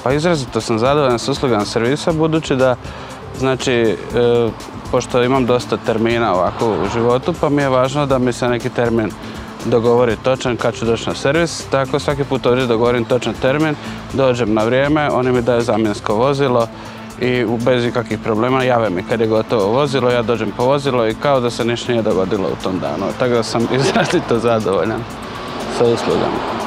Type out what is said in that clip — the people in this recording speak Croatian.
Pa izrazito sam zadovoljan s uslugama servisa, budući da, znači, pošto imam dosta termina ovako u životu, pa mi je važno da mi se neki termin dogovori točan kad ću doći na servis. Tako svaki put ovdje dogovorim točan termin, dođem na vrijeme, oni mi daju zamjensko vozilo i bez ikakvih problema jave mi kad je gotovo vozilo, ja dođem po vozilo i kao da se ništa nije dogodilo u tom danu. Tako da sam izrazito zadovoljan sa uslugama.